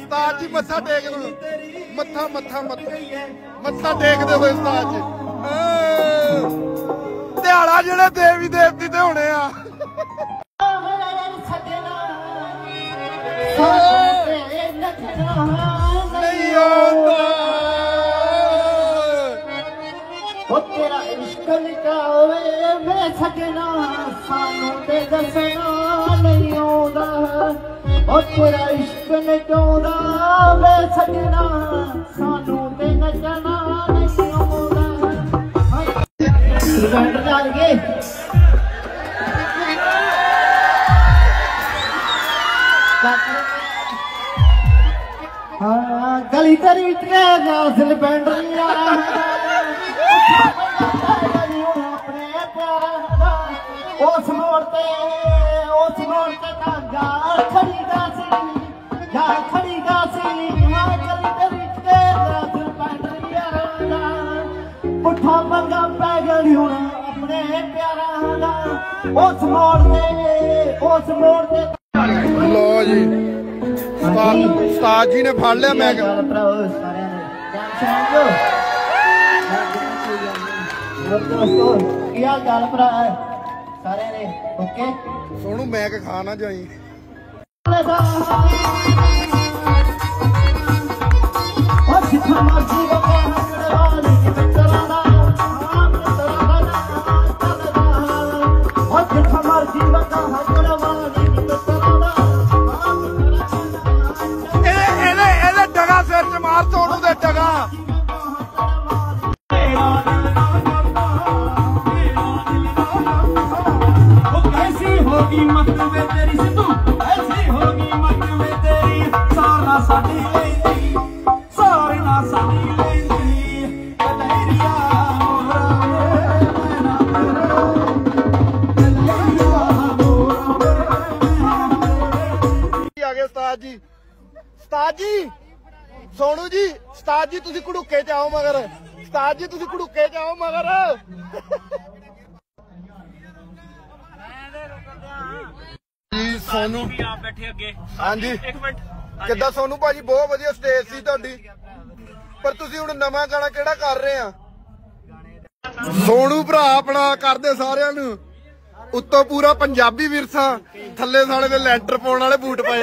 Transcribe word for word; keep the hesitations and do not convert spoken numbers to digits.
उस्ताद जी मत्था टेक दो मत्था मत्था मत्था मत्था टेकदे होए उस्ताद जी ध्याड़ा जेड़े देवी देवती ते होने आ नहीं आंदा ओ तेरा इश्क निकावे मैं सजना सानू ते दसना नहीं आंदा ओ तेरा इश्क निकावा वे सजना सानू ते नचना नहीं आंदा बैंड डाल के हाँ गली तेरी के गासिल बैंड लिया अपने प्यारा उस मोड़ ते उस मोड़ ते जा खड़ी गासी जा खड़ी गासी हाँ गली तेरी के गासिल बैंड लिया पुठा मंगा पै गई हूं अपने प्यारा उस मोड़ ते उस मोड़ ते लो जी उस्ताद जी ने फड़ लिया मैं क्या गल भरा सारे ने ओके सोनू मैं खाना जाई डगा सिर च मार सोनू दे डगा ऐसी होगी मत में तेरी सिद्धू ऐसी होगी मत में तेरी सारा साडी लेंदी सारे ना साडी लेंदी कलैरिया मोरा मैना कलैरिया मोरा आ गए उस्ताद जी उस्ताद जी सोनू जी उस्ताद जी तुसी घड़ूके च आओ मगर उस्ताद जी तुसी घड़ूके च आओ मगर जी सोनू आप बैठे अगे हाँ जी एक मिनट किदा सोनू भाजी बहुत वधिया स्टेज सी तुहाडी पर तुसी हुण नवां गाना किहड़ा कर रहे आ सोनू भरा अपना करदे सारिਆਂ ਨੂੰ उत्तों पूरा पंजाबी विरसा थल्ले साले दे लैंटर पाउण वाले बूट पाए